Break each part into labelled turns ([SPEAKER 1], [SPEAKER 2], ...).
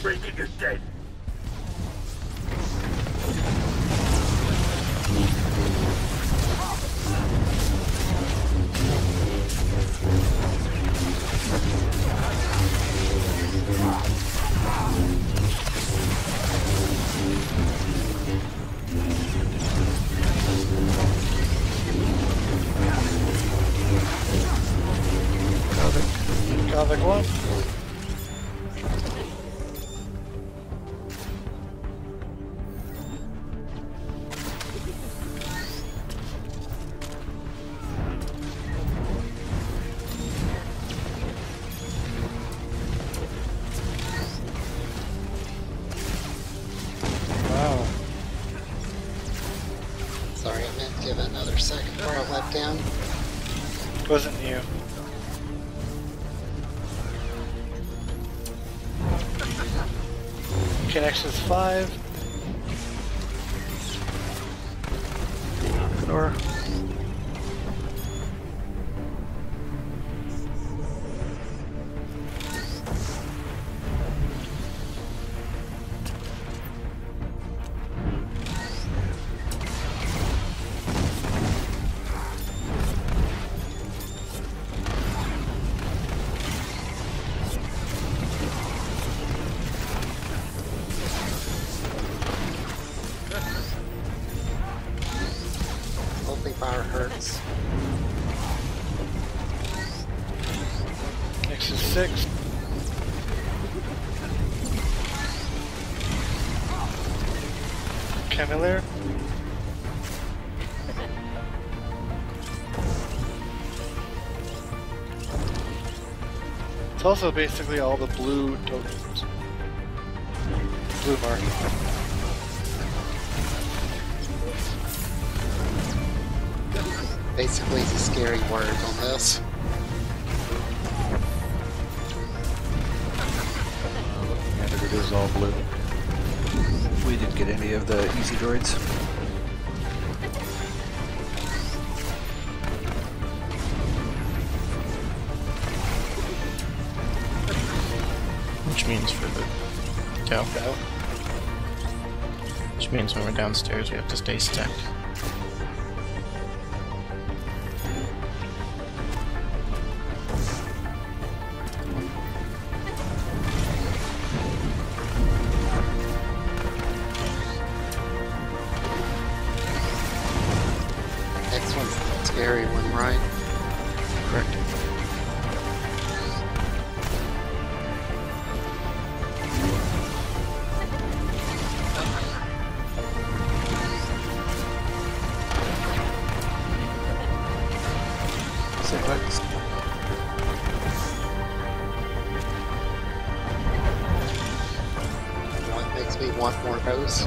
[SPEAKER 1] Breaking is dead.
[SPEAKER 2] Gothic 1. Wow.
[SPEAKER 3] Sorry, I meant to give it another second before I let down.
[SPEAKER 2] Wasn't you. Connections 5. Door.
[SPEAKER 3] Fire hurts.
[SPEAKER 2] Nexus 6. Camiller. It's also basically all the blue tokens. Blue mark.
[SPEAKER 3] Basically, it's a scary word on this.
[SPEAKER 4] And it is all blue. We didn't get any of the easy droids.
[SPEAKER 5] Which means for the go. Which means when we're downstairs we have to stay stacked.
[SPEAKER 3] Next one's the scary one, right?
[SPEAKER 5] Correct.
[SPEAKER 3] What makes me want more of those?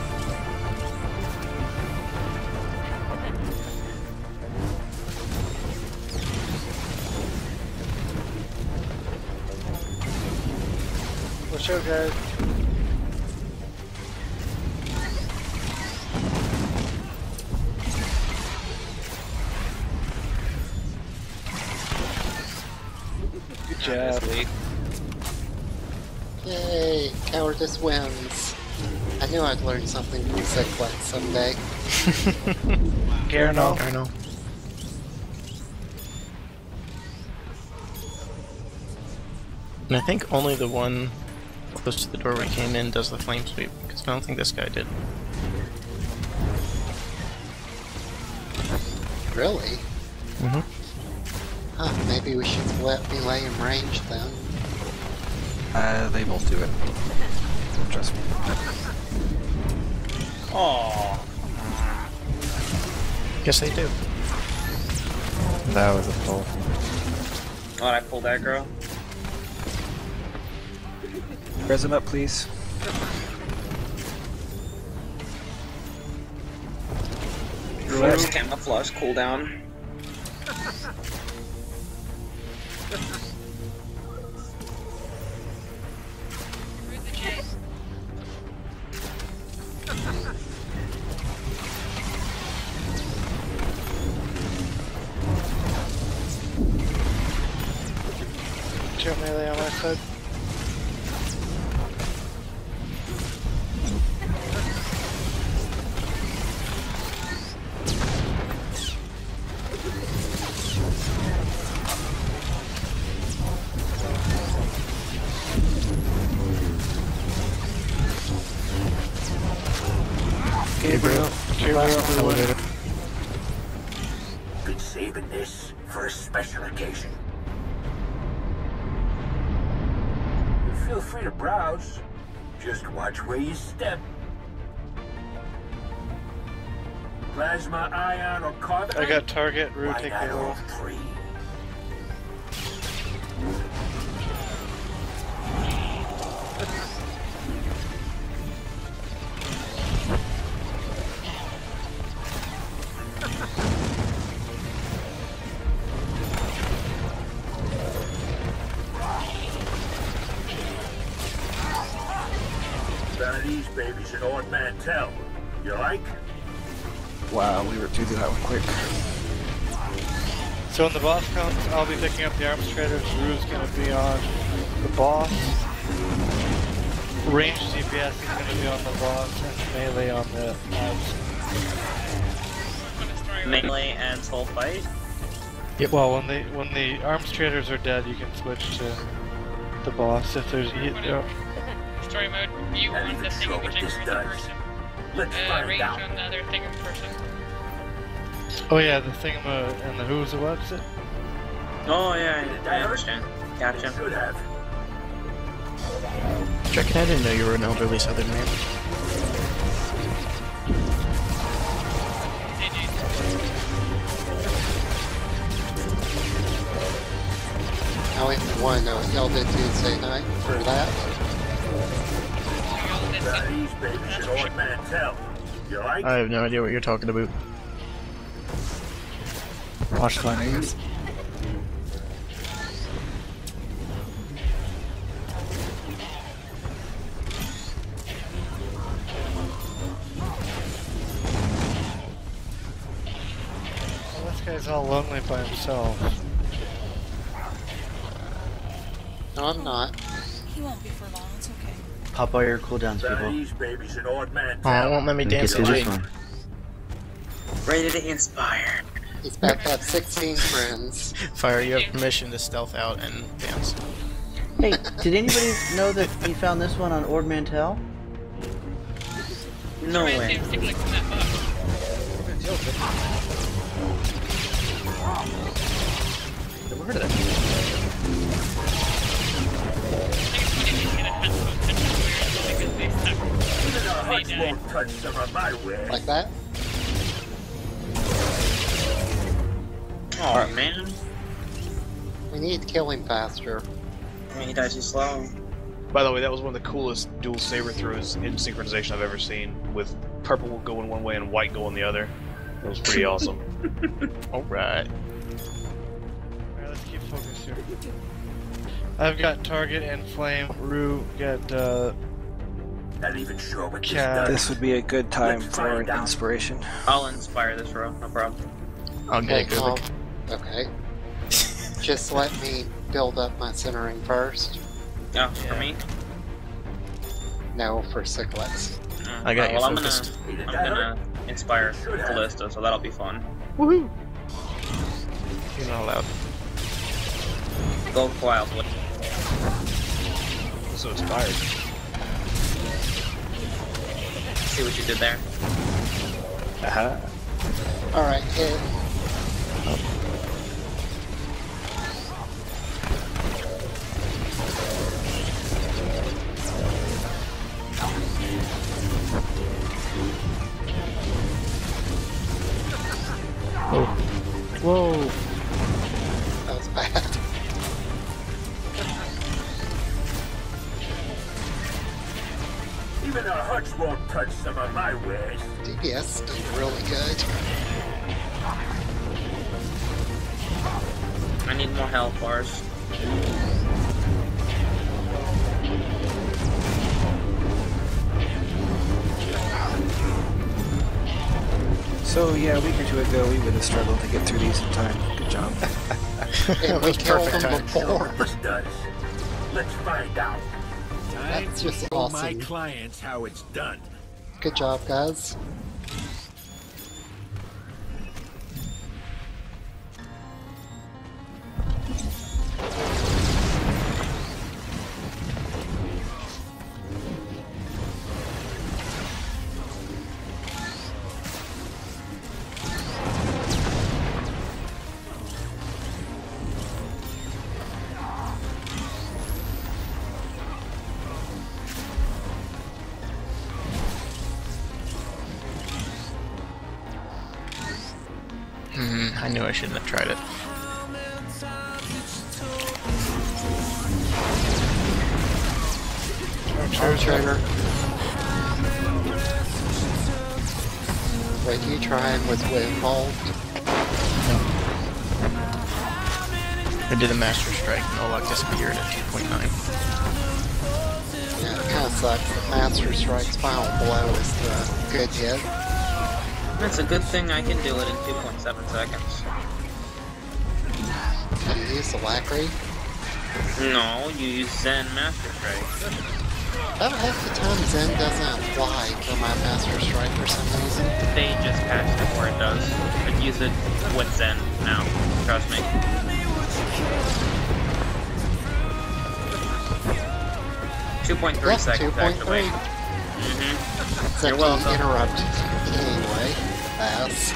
[SPEAKER 2] Watch out, guys. Good job.
[SPEAKER 3] Yay! Cowardice wins. I knew I'd learn something from Sick Flight someday.
[SPEAKER 2] Garno.
[SPEAKER 5] Garno. And I think only the one close to the door we came in does the flame sweep, because I don't think this guy did.
[SPEAKER 3] Really?
[SPEAKER 5] Mm-hmm.
[SPEAKER 3] Huh, maybe we should let Belay in range then.
[SPEAKER 4] They both do it. Trust me.
[SPEAKER 6] Aww.
[SPEAKER 5] Yes, they do.
[SPEAKER 4] That was a pull.
[SPEAKER 6] Oh, I pulled aggro.
[SPEAKER 4] Res him up, please.
[SPEAKER 6] Reverse camouflage cooldown.
[SPEAKER 2] Two melee on my side.
[SPEAKER 5] Elevator.
[SPEAKER 1] Been saving this for a special occasion. Feel free to browse. Just watch where you step. Plasma, ion, or carbon.
[SPEAKER 2] I got target. Rue,
[SPEAKER 1] Why
[SPEAKER 2] take
[SPEAKER 1] not
[SPEAKER 2] the
[SPEAKER 1] all
[SPEAKER 2] roll.
[SPEAKER 1] three? None of these babies an odd man tell. You like?
[SPEAKER 4] Wow, we were through that one quick.
[SPEAKER 2] So when the boss comes, I'll be picking up the arms traders. Rue's gonna be on the boss. Range DPS is gonna be on the boss, and melee on the abs.
[SPEAKER 6] Melee and soul fight.
[SPEAKER 5] Yep.
[SPEAKER 2] Well, when the arms traders are dead, you can switch to the boss if there's
[SPEAKER 7] Story mode, you want the thing which is the person.
[SPEAKER 1] Let's find
[SPEAKER 7] Range
[SPEAKER 1] out.
[SPEAKER 7] on the other thing in person.
[SPEAKER 2] Oh yeah, the thing and the who's the what's it?
[SPEAKER 6] Oh yeah, I understand. Gotcha.
[SPEAKER 1] Should have.
[SPEAKER 5] Checking, I didn't know you were an elderly southern man.
[SPEAKER 3] I only one y'all did say hi for that.
[SPEAKER 1] None of these babies an odd man tell. You like?
[SPEAKER 5] I have no idea what you're talking about.
[SPEAKER 4] Watch my knees.
[SPEAKER 2] Well, this guy's all lonely by himself.
[SPEAKER 3] No, I'm not.
[SPEAKER 8] He won't be for long, it's okay.
[SPEAKER 9] Pop all your cooldowns,
[SPEAKER 1] None of
[SPEAKER 9] people.
[SPEAKER 1] these babies an odd man
[SPEAKER 5] Oh, it
[SPEAKER 1] tell.
[SPEAKER 5] won't let me
[SPEAKER 9] We can
[SPEAKER 5] dance
[SPEAKER 9] get
[SPEAKER 5] at
[SPEAKER 9] through this
[SPEAKER 5] G.
[SPEAKER 9] one.
[SPEAKER 6] Ready to inspire.
[SPEAKER 3] He's about to have 16 friends.
[SPEAKER 5] Fire, you have permission to stealth out and dance.
[SPEAKER 9] Hey, did anybody know that he found this one on Ord Mantell?
[SPEAKER 6] No
[SPEAKER 7] Try
[SPEAKER 6] way.
[SPEAKER 7] and stick like in that box.
[SPEAKER 9] Never heard of that.
[SPEAKER 7] I think it's funny we get a headphone touch weird because they suck.
[SPEAKER 1] Even our hearts won't touch some of my wares.
[SPEAKER 3] Like that?
[SPEAKER 6] Oh man.
[SPEAKER 3] We need to kill him faster.
[SPEAKER 6] I mean, he dies too slow.
[SPEAKER 10] By the way, that was one of the coolest dual saber throws in synchronization I've ever seen, with purple going one way and white going the other. It was pretty awesome.
[SPEAKER 5] Alright.
[SPEAKER 2] Alright, let's keep focused here. I've got target and flame. Rue got
[SPEAKER 1] Not even sure what this
[SPEAKER 2] Cat.
[SPEAKER 1] does.
[SPEAKER 4] This would be a good time
[SPEAKER 1] Let's
[SPEAKER 4] for
[SPEAKER 1] find
[SPEAKER 4] an
[SPEAKER 1] out.
[SPEAKER 4] inspiration.
[SPEAKER 6] I'll inspire this row, no problem.
[SPEAKER 5] I'll get it,
[SPEAKER 3] Calm.
[SPEAKER 5] Kubik.
[SPEAKER 3] Okay. Just let me build up my centering first.
[SPEAKER 6] Oh, for me?
[SPEAKER 3] No, for Cyclex.
[SPEAKER 5] I got you
[SPEAKER 6] well,
[SPEAKER 5] focused.
[SPEAKER 6] I'm gonna inspire Callista, so that'll be fun.
[SPEAKER 5] Woohoo! You're not allowed.
[SPEAKER 6] Go quietly.
[SPEAKER 10] So inspired.
[SPEAKER 6] See what you did there?
[SPEAKER 4] Aha.
[SPEAKER 3] Alright, hit.
[SPEAKER 2] whoa.
[SPEAKER 3] That was bad.
[SPEAKER 1] Even our hearts won't touch some of my wares.
[SPEAKER 3] DPS is really good.
[SPEAKER 6] I need more health bars.
[SPEAKER 4] So yeah, a week or two ago we would have struggled to get through these in time. Good job.
[SPEAKER 3] And we
[SPEAKER 5] was
[SPEAKER 3] killed
[SPEAKER 5] perfect
[SPEAKER 3] them
[SPEAKER 5] time.
[SPEAKER 3] before.
[SPEAKER 1] What this does. Let's find out.
[SPEAKER 3] That's just
[SPEAKER 1] Show my
[SPEAKER 3] awesome.
[SPEAKER 1] clients how it's done.
[SPEAKER 3] Good job, guys.
[SPEAKER 5] I knew I shouldn't have tried it.
[SPEAKER 3] Trigger. Wait, you trying with Windfall?
[SPEAKER 5] I did a Master Strike and Olok disappeared at 2.9.
[SPEAKER 3] Yeah, it kinda sucks. The Master Strike's final blow is the good hit.
[SPEAKER 6] It's a good thing I can do it in 2.7 seconds.
[SPEAKER 3] Can you use the Lackery?
[SPEAKER 6] No, you use Zen Master Strike.
[SPEAKER 3] About half the time Zen doesn't apply to my Master Strike for some reason.
[SPEAKER 6] They just patched it where it does. I'd use it with Zen now, trust me. 2.3 seconds actually.
[SPEAKER 3] 2.3.
[SPEAKER 6] Mm-hmm.
[SPEAKER 3] You're welcome. Interrupt anyway. Pass.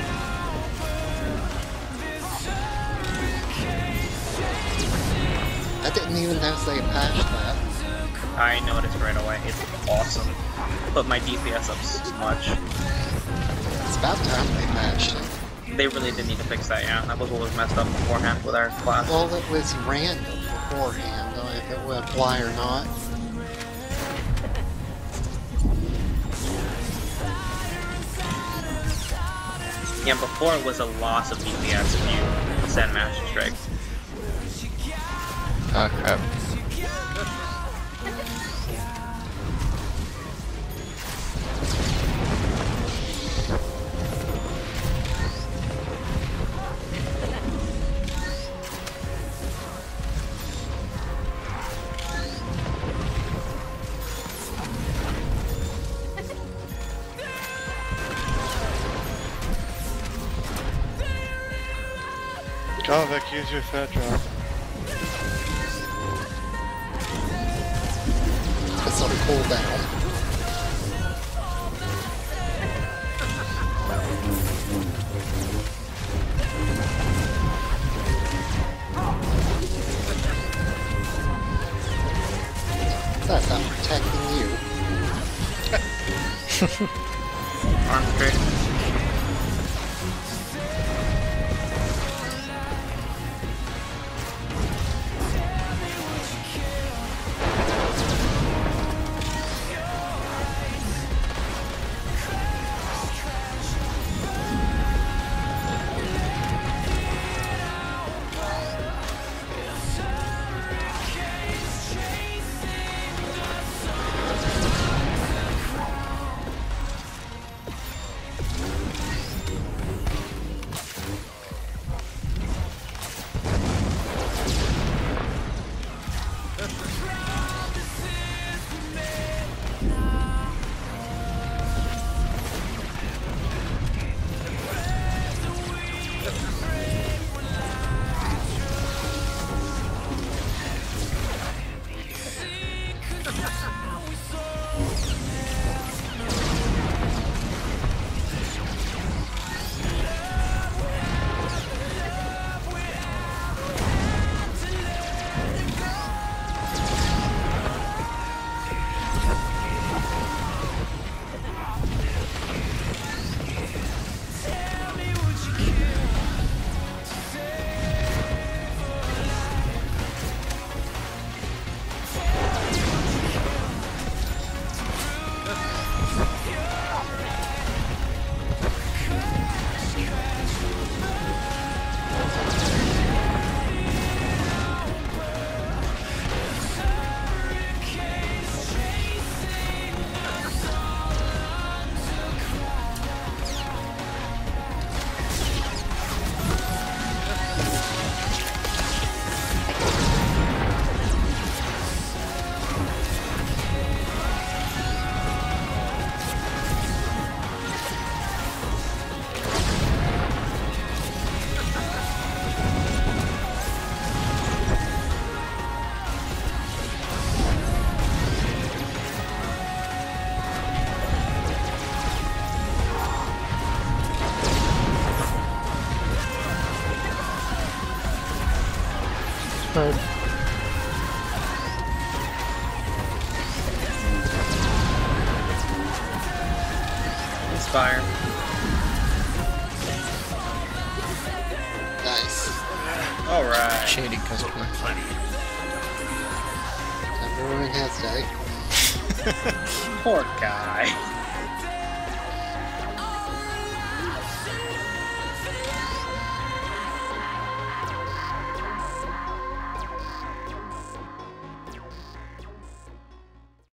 [SPEAKER 3] I didn't even know they patched that.
[SPEAKER 6] I noticed right away. It's awesome. Put my DPS up so much.
[SPEAKER 3] It's about time they patched it.
[SPEAKER 6] They really did need to fix that, yeah. That was what was messed up beforehand with our class.
[SPEAKER 3] Well, it was random beforehand, if it would apply or not.
[SPEAKER 6] Yeah, before it was a loss of DPS if you send Master Strike.
[SPEAKER 5] Ah, crap.
[SPEAKER 2] Oh, Vic, use your fat drop.
[SPEAKER 3] It's on cooldown. That's not protecting you.
[SPEAKER 6] Arm straight. Inspire.
[SPEAKER 5] Shady customer.
[SPEAKER 3] Everyone has died.
[SPEAKER 6] Poor guy.